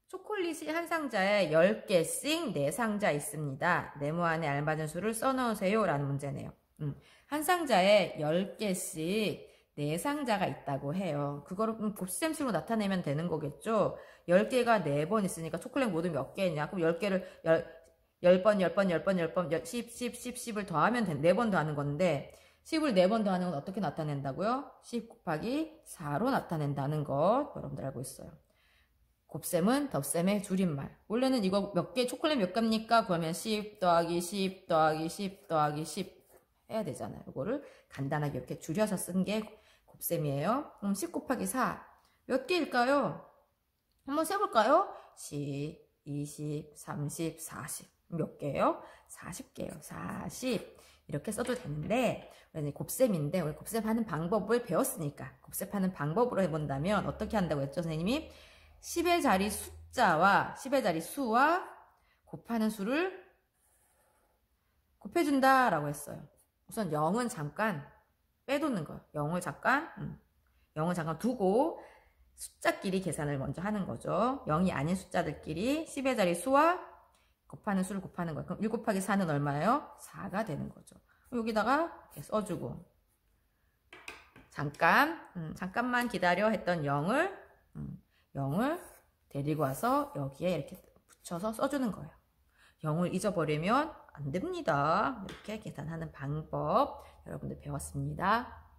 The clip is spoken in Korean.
초콜릿이 한 상자에 10개씩 4상자 있습니다. 네모 안에 알맞은 수를 써넣으세요. 라는 문제네요. 한 상자에 10개씩 4상자가 있다고 해요. 그거를 곱셈수로 나타내면 되는 거겠죠? 10개가 4번 있으니까 초콜릿 모두 몇 개냐? 그럼 10개를 10번, 10번, 10번, 10번, 10, 10, 10, 10을 더하면 4번 더하는 건데 10을 4번 더하는 건 어떻게 나타낸다고요? 10 곱하기 4로 나타낸다는 것 여러분들 알고 있어요. 곱셈은 덧셈의 줄임말. 원래는 이거 몇 개, 초콜릿 몇 개입니까? 그러면 10 더하기 10 더하기 10 더하기 10 해야 되잖아요. 이거를 간단하게 이렇게 줄여서 쓴 게 곱셈이에요. 그럼 10 곱하기 4 몇 개일까요? 한번 세볼까요? 10, 20, 30, 40 몇 개예요? 40개예요. 40 이렇게 써도 되는데 곱셈인데 우리 곱셈하는 방법을 배웠으니까 곱셈하는 방법으로 해본다면 어떻게 한다고 했죠? 선생님이 10의 자리 숫자와 10의 자리 수와 곱하는 수를 곱해준다 라고 했어요. 우선 0은 잠깐 빼놓는 거예요. 0을 잠깐 두고 숫자끼리 계산을 먼저 하는 거죠. 0이 아닌 숫자들끼리 10의 자리 수와 곱하는 수를 곱하는 거예요. 그럼 1 곱하기 4는 얼마예요? 4가 되는 거죠. 여기다가 이렇게 써주고 잠깐만 기다려 했던 0을 데리고 와서 여기에 이렇게 붙여서 써주는 거예요. 0을 잊어버리면 안 됩니다. 이렇게 계산하는 방법 여러분들 배웠습니다.